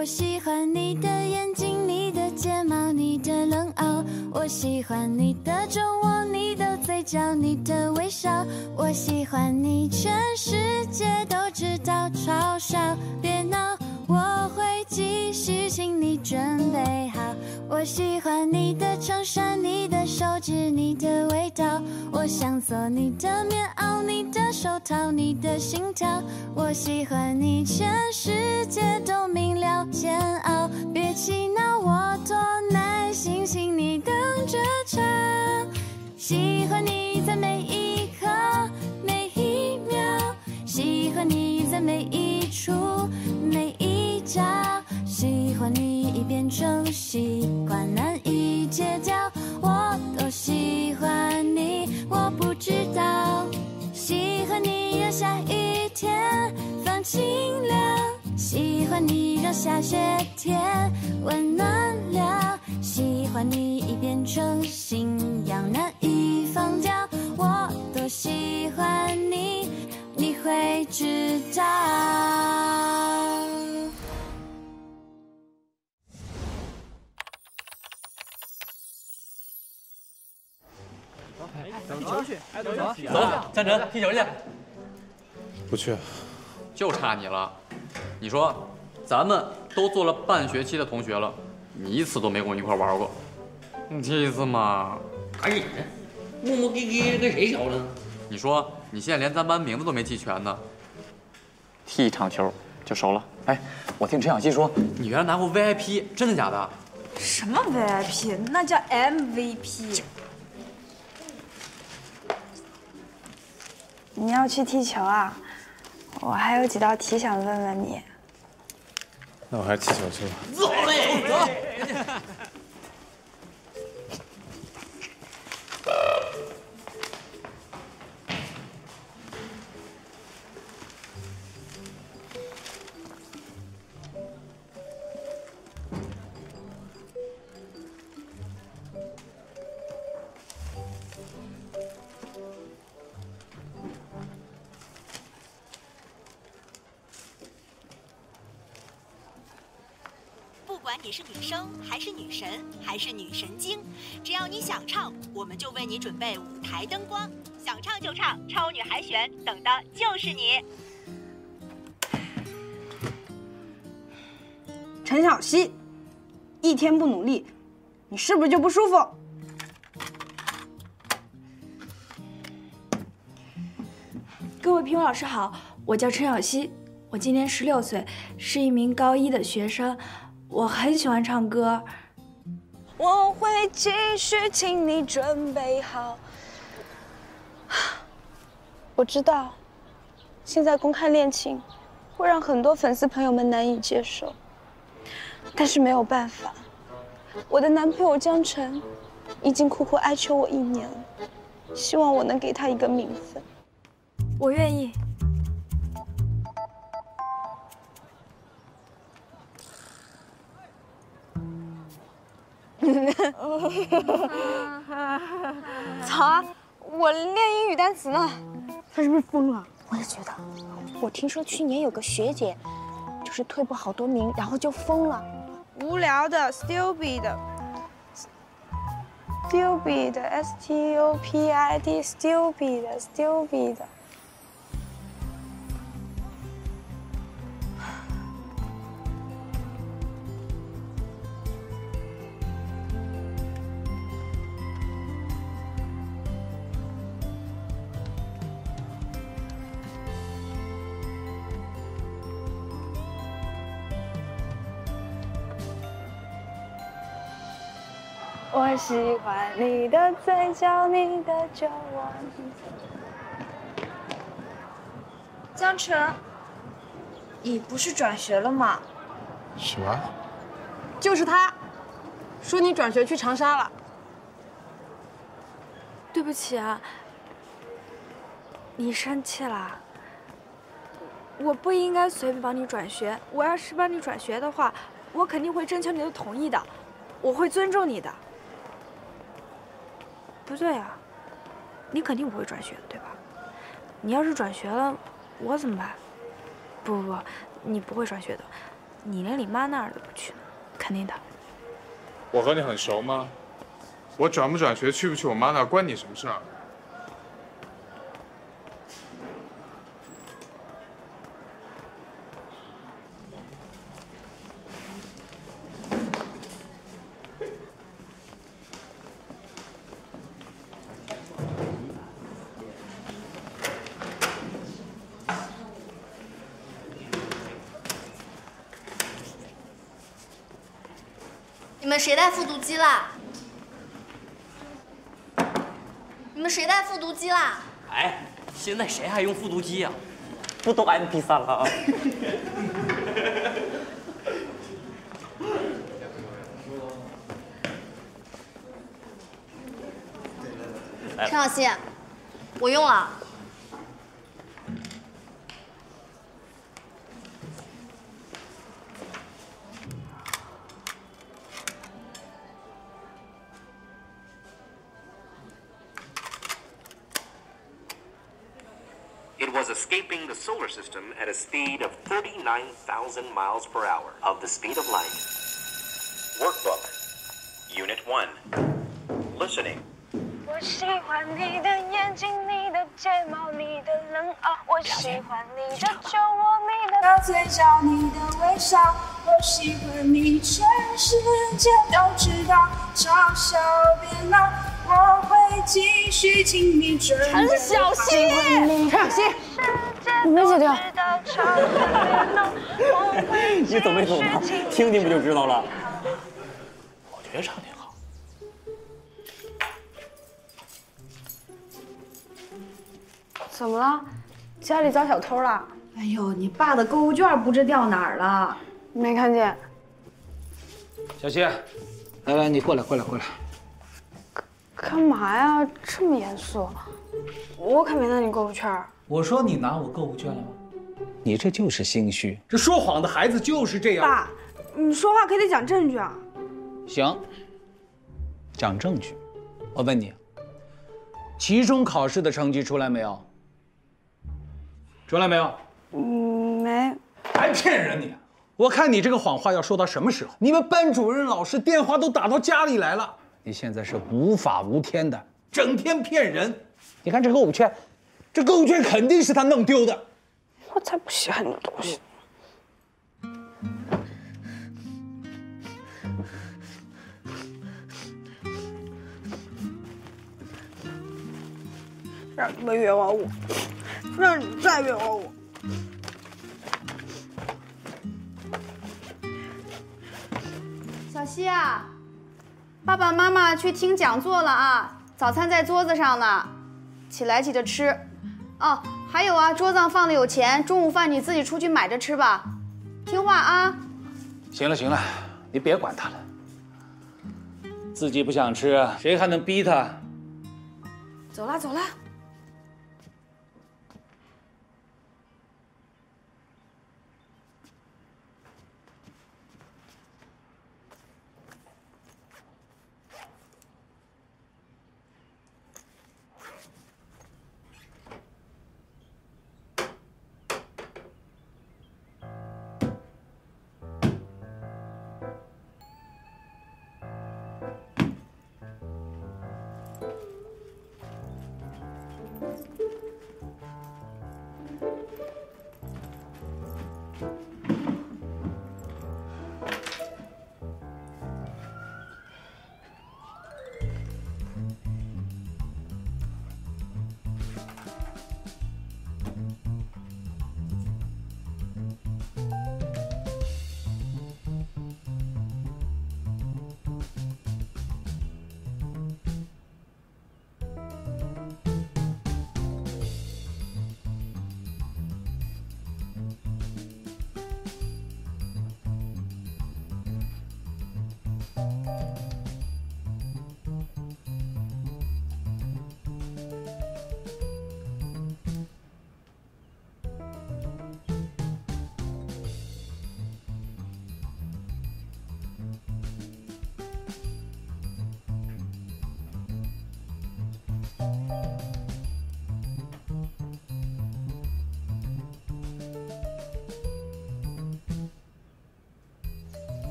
我喜欢你的眼睛，你的睫毛，你的冷傲。我喜欢你的酒窝，你的嘴角，你的微笑。我喜欢你，全世界都知道，嘲笑别闹，我会继续，请你准备好。我喜欢你的衬衫，你的手指，你的味道。我想做你的棉袄，你的手套，你的心跳。我喜欢你，全世界都明了，煎熬。别气恼，我多耐心，请你等着瞧。喜欢你在每一刻每一秒，喜欢你在每一处每一角，喜欢你已变成习惯，难以戒掉。我都喜欢你，我不知道。喜欢你让下雨天放晴了，喜欢你让下雪天温暖了，喜欢你已变成信仰，难以放掉。我都喜欢你，你会知道。 走，江晨踢球去。 不去。 就差你了。你说，咱们都做了半学期的同学了，你一次都没跟我一块玩过，你这意思吗？ 打野，磨磨唧唧跟谁学呢？ 你说你现在连咱班名字都没记全呢，踢一场球就熟了。哎，我听陈小希说你原来拿过 VIP， 真的假的？ 什么 VIP？ 那叫 MVP。 你要去踢球啊？我还有几道题想问问你。 那我还是踢球去吧。 走嘞，走。 不管你是女生还是女神还是女神经，只要你想唱，我们就为你准备舞台灯光，想唱就唱，超女海选等的就是你。 陈小希，一天不努力，你是不是就不舒服？ 各位评委老师好，我叫陈小希，我今年16岁，是一名高一的学生。我很喜欢唱歌。 我会继续，请你准备好。 我知道，现在公开恋情会让很多粉丝朋友们难以接受，但是没有办法，我的男朋友江晨已经苦苦哀求我1年了，希望我能给他一个名分。我愿意。 早啊，我练英语单词呢。他是不是疯了？ 我也觉得。我听说去年有个学姐，就是退步好多名，然后就疯了。 无聊的 ，stupid 的 stupid。我喜欢你的嘴角，你的酒窝。江晨，你不是转学了吗？ 什么？ 就是他，说你转学去长沙了。 对不起啊，你生气了？我不应该随便帮你转学。我要是帮你转学的话，我肯定会征求你的同意的，我会尊重你的。不对啊，你肯定不会转学的，对吧？你要是转学了，我怎么办？不，你不会转学的。 你连你妈那儿都不去呢，肯定的。 我和你很熟吗？我转不转学，去不去我妈那儿，关你什么事儿？ 你们谁带复读机啦？你们谁带复读机啦？ 哎，现在谁还用复读机呀？不都 MP3了啊？ 陈小希，我用了。 It was escaping the solar system at a speed of 39,000 miles per hour of the speed of light. Workbook, Unit 1. Listening. 我喜欢你的眼睛，你的睫毛，你的冷傲。我喜欢你的酒窝，你的嘴角，你的微笑。我喜欢你，全世界都知道。嘲笑别闹，我会继续听你追。 陈小希， 陈小希，你没解掉。 你走没走呢？听听不就知道了。 我觉得唱挺好。 怎么了？家里遭小偷了？ 哎呦，你爸的购物券不知掉哪儿了？ 没看见。 小希，来来，你过来。 干嘛呀？这么严肃？我可没拿你购物券。 我说你拿我购物券了吗？你这就是心虚，这说谎的孩子就是这样。 爸，你说话可得讲证据啊。 行，讲证据。我问你，期中考试的成绩出来没有？出来没有？ 没。 还骗人你！我看你这个谎话要说到什么时候？你们班主任老师电话都打到家里来了，你现在是无法无天的，整天骗人。你看这购物券，这购物券肯定是他弄丢的。 我才不稀罕你的东西。让你们冤枉我，让你们再冤枉我。 小希啊，爸爸妈妈去听讲座了啊，早餐在桌子上呢，起来记得吃。哦，还有啊，桌子上放的有钱，中午饭你自己出去买着吃吧，听话啊。 行了，你别管他了，自己不想吃，谁还能逼他？ 走了。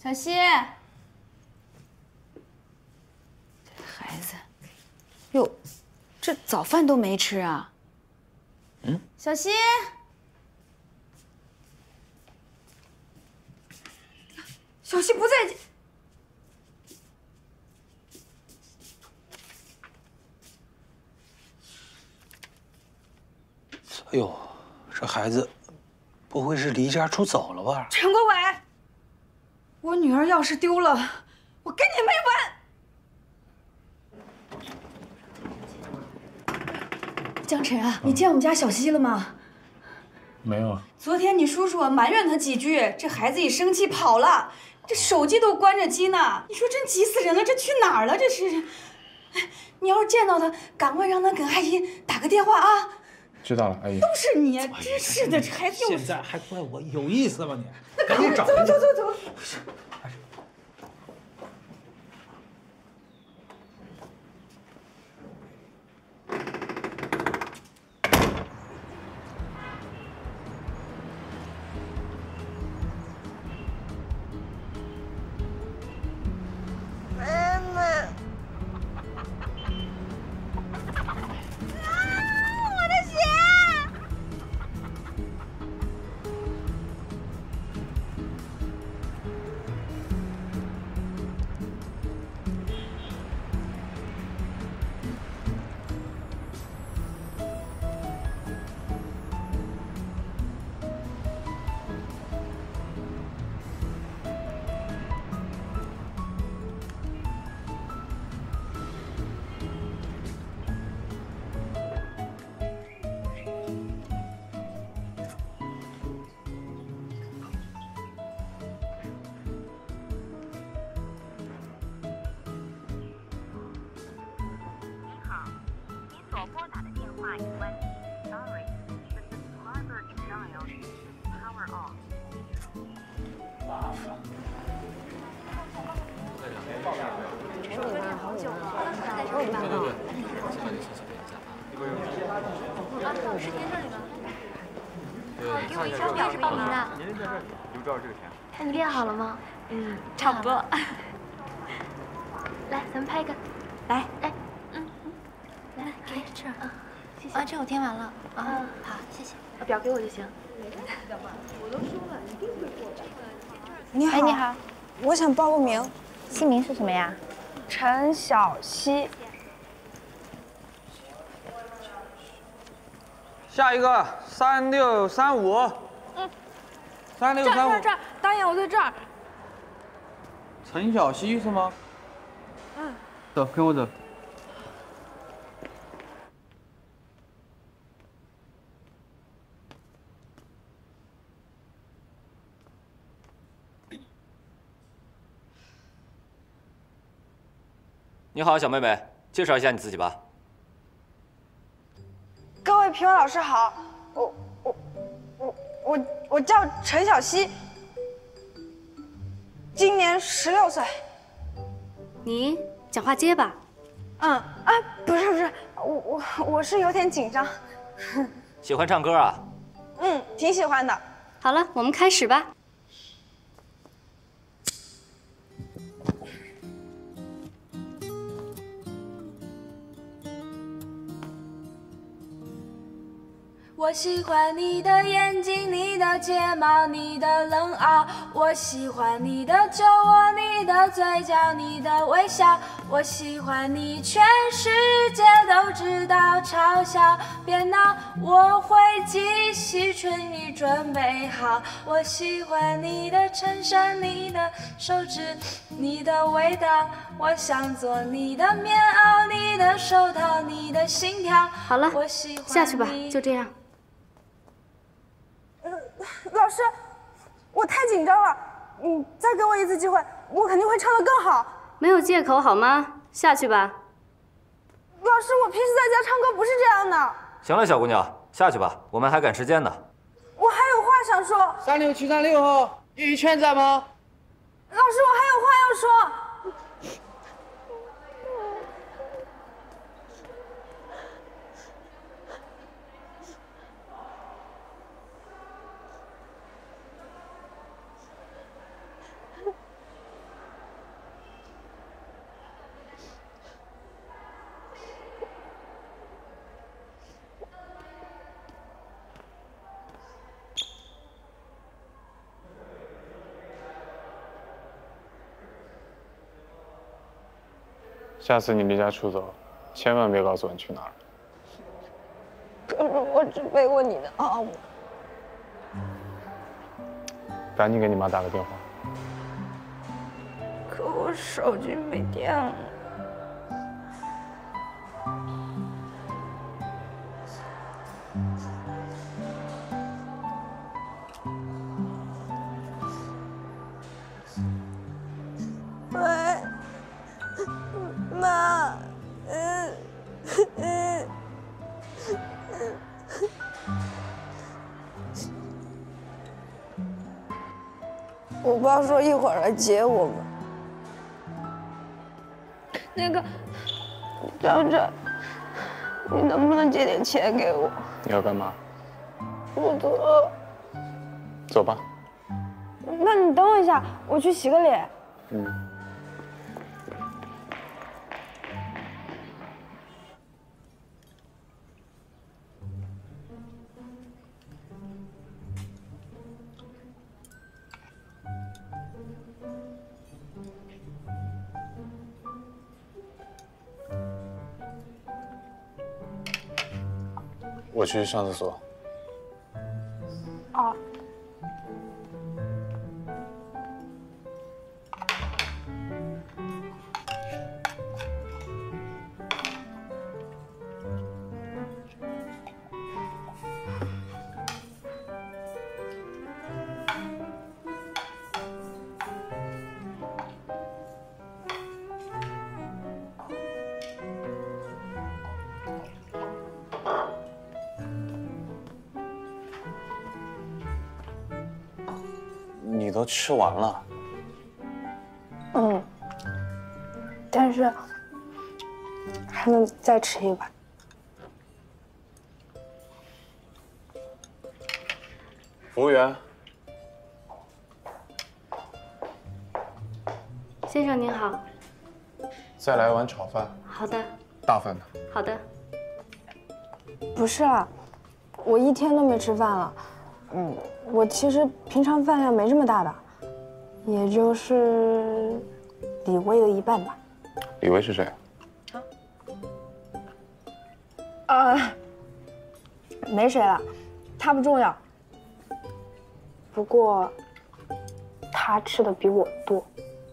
小希，这孩子，哟，这早饭都没吃啊。小希，小希不在家。 哎呦，这孩子不会是离家出走了吧？ 陈国伟，我女儿要是丢了，我跟你没完！江晨啊，你见我们家小希了吗？ 没有啊。 昨天你叔叔埋怨他几句，这孩子一生气跑了，这手机都关着机呢。你说真急死人了，这去哪儿了？这是，哎，你要是见到他，赶快让他给阿姨打个电话啊！ 知道了，阿姨。 都是你，真是的，这孩子现在还怪我有意思吗你？ 那赶快走。 给我一张表是报名的。 您在这儿留照这个钱。 看你练好了吗？差不多。来，咱们拍一个。来，来，来，给这儿。谢谢。啊，这我填完了。啊，好，谢谢。表给我就行。 我都说了，一定会过的。你好， 哎，你好， 我想报个名。 姓名是什么呀？ 陈小希。 下一个3635。3635。 这儿，导演，我在这儿。 陈小希是吗？走，跟我走。 你好，小妹妹，介绍一下你自己吧。 各位评委老师好，我叫陈小希，今年16岁。 你讲话结巴。 不是，我是有点紧张。 喜欢唱歌啊？ 挺喜欢的。 好了，我们开始吧。 我喜欢你的眼睛，你的睫毛，你的冷傲。我喜欢你的酒窝，你的嘴角，你的微笑。我喜欢你，全世界都知道。嘲笑，别闹，我会继续春雨准备好。我喜欢你的衬衫，你的手指，你的味道。我想做你的棉袄，你的手套，你的心跳。 好了， 我喜欢下去吧，就这样。 老师，我太紧张了，你再给我一次机会，我肯定会唱得更好。 没有借口好吗？下去吧。 老师，我平时在家唱歌不是这样的。 行了，小姑娘，下去吧，我们还赶时间呢。 我还有话想说。 36736号，玉圈在吗？ 老师，我还有话要说。 下次你离家出走，千万别告诉我你去哪儿。 可是我只背过你的阿姆。 赶紧给你妈打个电话。 可我手机没电了。喂，妈，我爸说一会儿来接我们。那个，张震，你能不能借点钱给我？ 你要干嘛？ 肚子饿。 走吧。 那你等我一下，我去洗个脸。 嗯。我去上厕所。 哦。 你都吃完了。 嗯，但是还能再吃一碗。 服务员， 先生您好。 再来碗炒饭。 好的。 大份的。 好的。 不是啊，我一天都没吃饭了。我其实平常饭量没这么大的，也就是李薇的一半吧。 李薇是谁？ 没谁了，他不重要。不过，他吃的比我多。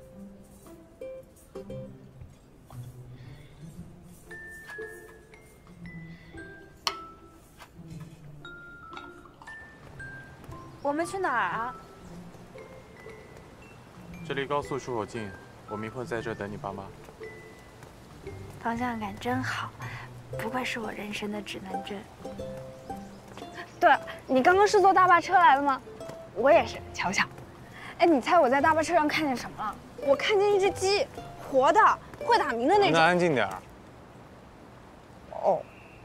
我们去哪儿啊？ 这离高速出口近，我们一会儿在这儿等你爸妈。 方向感真好，不愧是我人生的指南针。 对了，你刚刚是坐大巴车来的吗？我也是，巧不巧？哎，你猜我在大巴车上看见什么了？我看见一只鸡，活的，会打鸣的那种。 能安静点儿。 哦。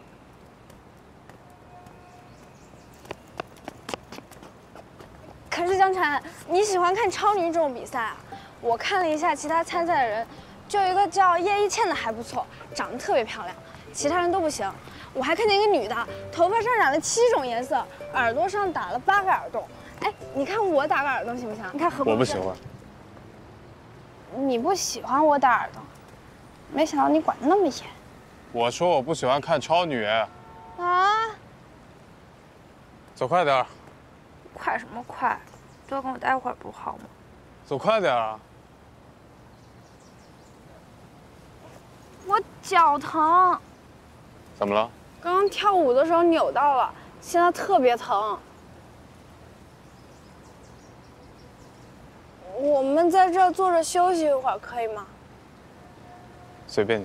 可是江晨，你喜欢看超女这种比赛啊？我看了一下其他参赛的人，就有一个叫叶一茜的还不错，长得特别漂亮，其他人都不行。我还看见一个女的，头发上染了7种颜色，耳朵上打了8个耳洞。哎，你看我打个耳洞行不行？你看合不合适？ 我不喜欢。 你不喜欢我打耳洞，没想到你管得那么严。 我说我不喜欢看超女。 啊！ 走快点儿。 快什么快？多跟我待会儿不好吗？ 走快点啊！ 我脚疼。 怎么了？ 刚刚跳舞的时候扭到了，现在特别疼。我们在这儿坐着休息一会儿，可以吗？ 随便你。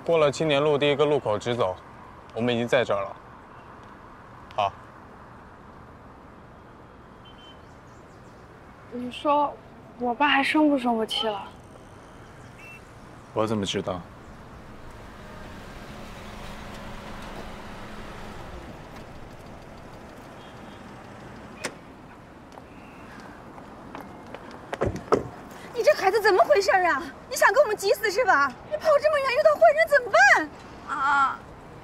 过了青年路第一个路口直走，我们已经在这儿了。好。 你说，我爸还生不生我气了？ 我怎么知道？ 你这孩子怎么回事啊？你想给我们急死是吧？你跑这么远遇到坏人怎么办？啊！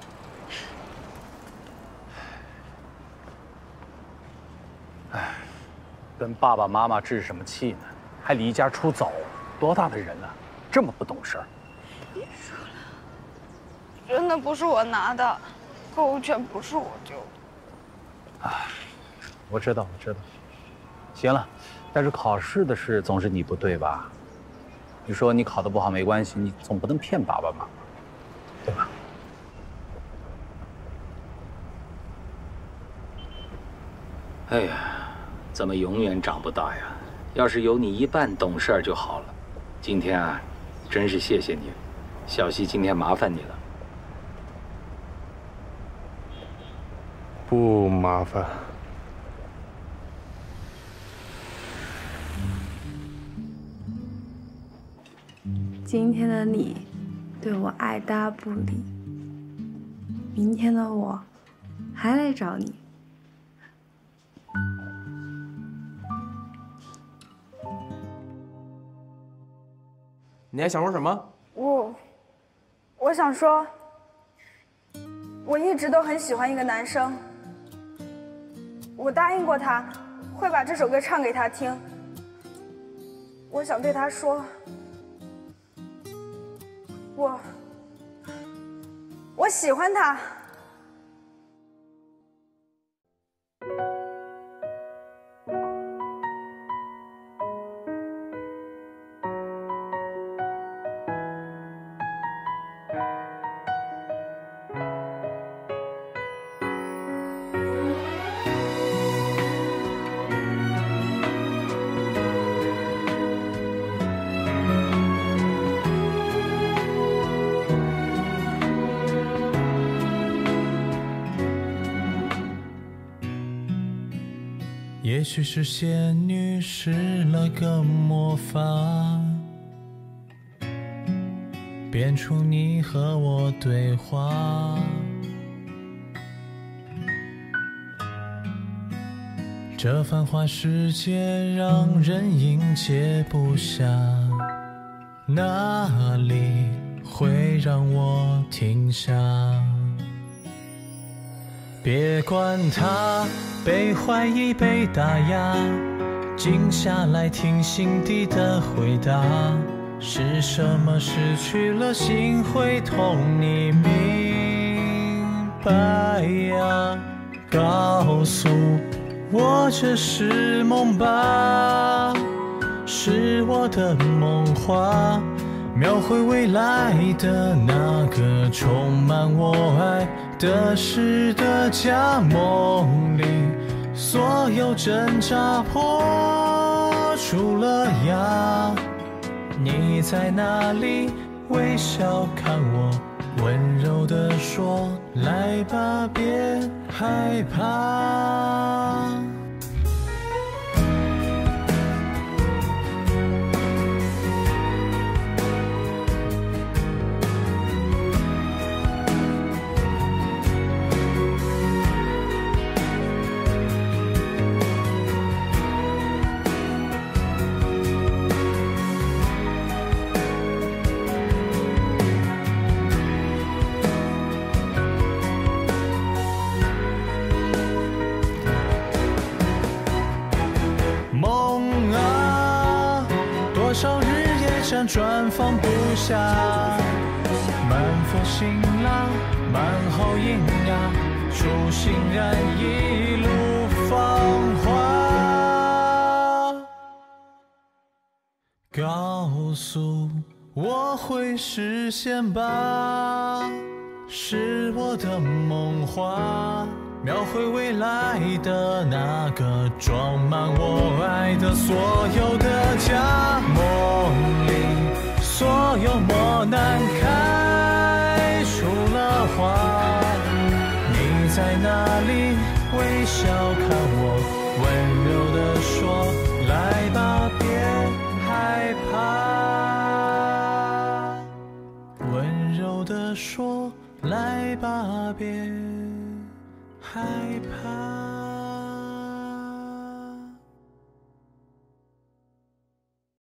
哎，跟爸爸妈妈置什么气呢？还离家出走，多大的人了，这么不懂事儿。 别说了，真的不是我拿的，购物券不是我丢的。 哎，我知道，我知道。行了，但是考试的事总是你不对吧？你说你考得不好没关系，你总不能骗爸爸妈妈，对吧？哎呀，怎么永远长不大呀？要是有你一半懂事儿就好了。今天啊，真是谢谢你，小溪今天麻烦你了。 不麻烦。 今天的你对我爱答不理，明天的我还来找你。 你还想说什么？ 我想说，我一直都很喜欢一个男生，我答应过他，会把这首歌唱给他听。我想对他说，我喜欢他。 也许是仙女施了个魔法，变出你和我对话。这繁华世界让人应接不暇，哪里会让我停下？别管他被怀疑被打压，静下来听心底的回答，是什么失去了心会痛，你明白呀？告诉我这是梦吧，是我的梦话，描绘未来的那个充满我爱的诗的假梦里，所有挣扎破出了芽。你在哪里？微笑看我，温柔地说，来吧，别害怕。辗转放不下，满腹辛辣，满好营养，初心燃一路芳华。告诉我会实现吧，是我的梦话，描绘未来的那个装满我爱的所有的家，梦里所有磨难开在哪里？微笑看我，温柔地说：来吧，别害怕。温柔地说：来吧，别害怕。